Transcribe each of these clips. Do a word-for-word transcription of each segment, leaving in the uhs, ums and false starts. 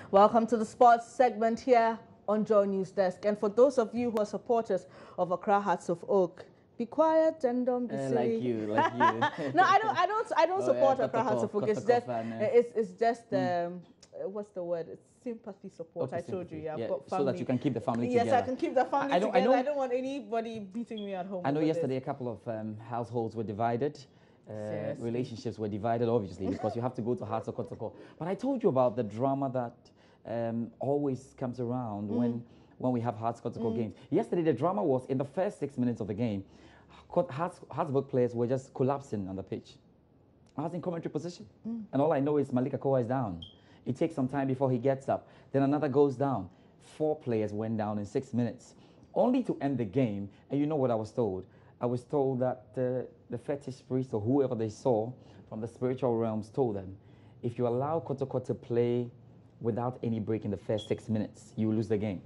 Welcome to the sports segment here on Joy News Desk. And for those of you who are supporters of Accra Hearts of Oak, be quiet and don't be uh, silly. Like you, like you. No, I don't. I don't. I don't Oh, support yeah, Accra Hearts of Oak. It's just. It's it's just. Mm. Um, what's the word? It's sympathy support. Okay, I told you. Yeah, I've yeah, got family. So that you can keep the family yes, together. Yes, I can keep the family I, I together. I, know, I don't want anybody beating me at home. I know yesterday this. a couple of um, households were divided. Uh, relationships were divided, obviously, because you have to go to Hearts of Kotoko. But I told you about the drama that um, always comes around mm. when when we have Hearts Kotoko mm. games. Yesterday, the drama was in the first six minutes of the game. Hearts, Heartsburg players were just collapsing on the pitch. I was in commentary position, mm. and all I know is Malik Akoa is down. It takes some time before he gets up. Then another goes down. Four players went down in six minutes, only to end the game. And you know what I was told? I was told that uh, the fetish priest or whoever they saw from the spiritual realms told them, if you allow Kotoko to play without any break in the first six minutes, you will lose the game.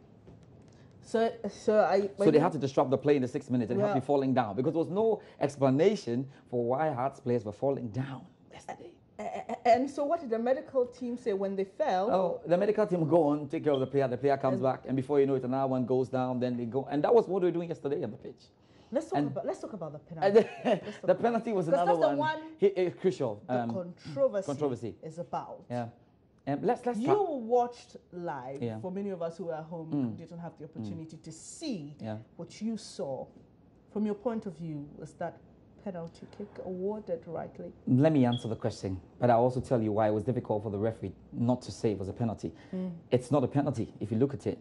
So, so, I, so they had to disrupt the play in the six minutes and yeah. have me falling down because there was no explanation for why Hearts players were falling down yesterday. And so what did the medical team say when they fell? Oh, the medical team will go on, take care of the player, the player comes and back, and before you know it, another one goes down, then they go. And that was what they were doing yesterday on the pitch. Let's talk, about, let's talk about the penalty. the the penalty was another one. one he, it, crucial. The um, controversy, controversy is about. Yeah. Um, let's, let's you watched live. Yeah. For many of us who were at home, mm. didn't have the opportunity mm. to see yeah. what you saw. From your point of view, was that penalty kick awarded rightly? Let me answer the question, but I'll also tell you why it was difficult for the referee not to say it was a penalty. Mm. It's not a penalty if you look at it.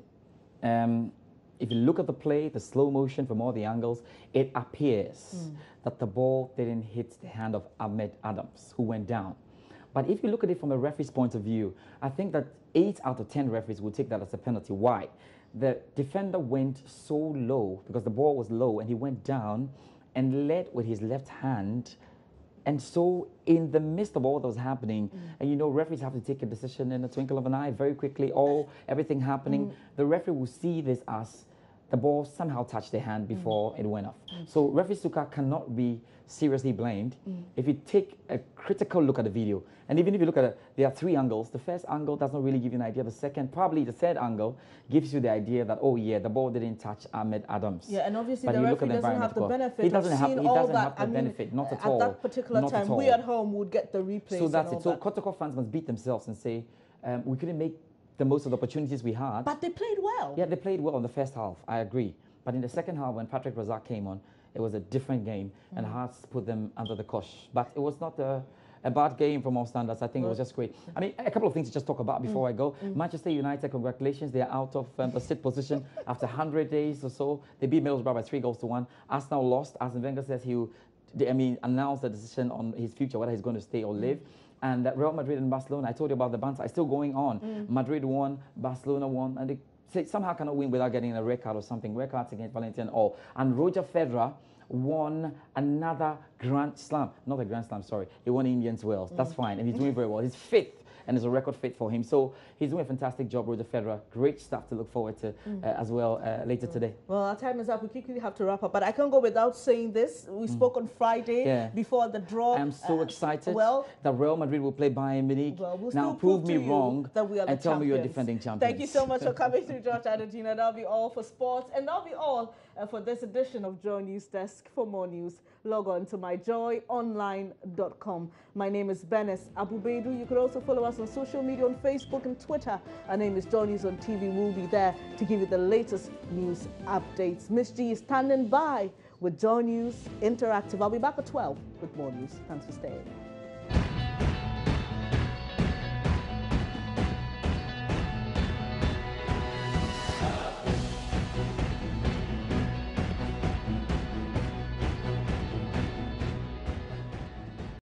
Um, if you look at the play, the slow motion from all the angles, it appears mm. that the ball didn't hit the hand of Ahmed Adams, who went down. But if you look at it from the referee's point of view, I think that eight out of ten referees would take that as a penalty. Why? The defender went so low because the ball was low and he went down and led with his left hand. And so in the midst of all that was happening, mm. and you know, referees have to take a decision in a twinkle of an eye, very quickly, all, everything happening. Mm. The referee will see this as the ball somehow touched their hand before mm. it went off. Mm. So referee Suka cannot be seriously blamed. Mm. If you take a critical look at the video, and even if you look at it, there are three angles. The first angle does not really give you an idea. The second, probably the third angle, gives you the idea that, oh yeah, the ball didn't touch Ahmed Adams. Yeah, and obviously but the referee doesn't have the benefit he doesn't of have, seeing he all doesn't that. have the I mean, benefit, not at at all. At that particular not time, at we at home would get the replays. So that's and all it. So that. Kotoko fans must beat themselves and say, um, we couldn't make the most of the opportunities we had. But they played well. Yeah, they played well in the first half, I agree. But in the second half, when Patrick Razak came on, it was a different game, mm. and Hearts put them under the cosh. But it was not a, a bad game from all standards. I think well, it was just great. I mean, a couple of things to just talk about before mm. I go. Mm. Manchester United, congratulations. They are out of um, the sixth position after one hundred days or so. They beat Middlesbrough by three goals to one. Arsenal lost. Arsene Wenger says he will, I mean, announced the decision on his future, whether he's going to stay or live. And uh, Real Madrid and Barcelona, I told you about the banter. It's still going on. Mm. Madrid won, Barcelona won, and they say somehow cannot win without getting a red card or something. Red cards against Valencia and all. And Roger Federer won another Grand Slam. Not a Grand Slam, sorry. He won Indians Wells. Mm. That's fine. And he's doing very well. He's fifth. And it's a record fit for him. So he's doing a fantastic job, Roger Federer. Great stuff to look forward to mm. uh, as well uh, later mm. today. Well, our time is up. We quickly have to wrap up. But I can't go without saying this. We mm. spoke on Friday yeah. before the draw. I'm so uh, excited well, that Real Madrid will play Bayern Munich. Well, we'll now prove, prove me wrong that we are and the tell champions. me you're defending champions. Thank you so much for coming through, George Adedina. That'll be all for sports. And that'll be all uh, for this edition of Joy News Desk. For more news, log on to my joy online dot com. My name is Benes Abubedu. You could also follow us on social media on Facebook and Twitter. Our name is Joy News on T V. We'll be there to give you the latest news updates. Miss G is standing by with Joy News Interactive. I'll be back at twelve with more news. Thanks for staying.